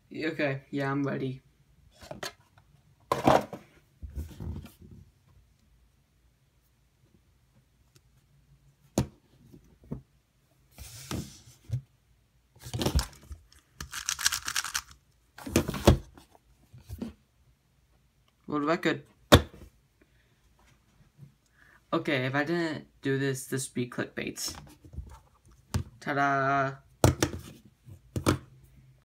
Okay, yeah, I'm ready. World record. Okay, if I didn't do this would be clickbait. Ta-da!